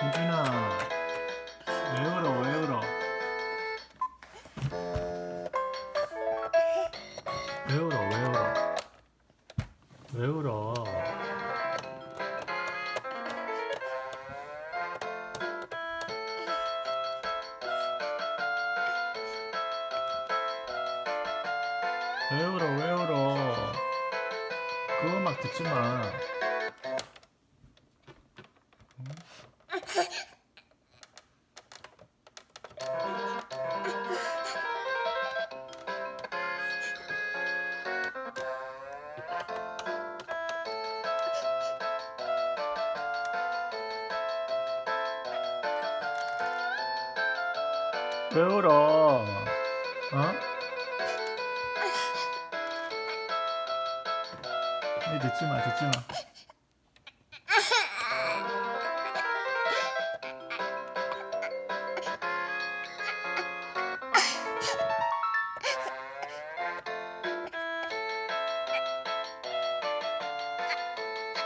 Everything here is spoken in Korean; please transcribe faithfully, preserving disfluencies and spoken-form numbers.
유진아, 왜 울어, 왜 울어? 왜 울어, 왜 울어? 왜 울어? 왜 울어, 왜 울어? 그 음악 듣지 마. 왜 울어? 어? 이 듣지 마, 듣지 마.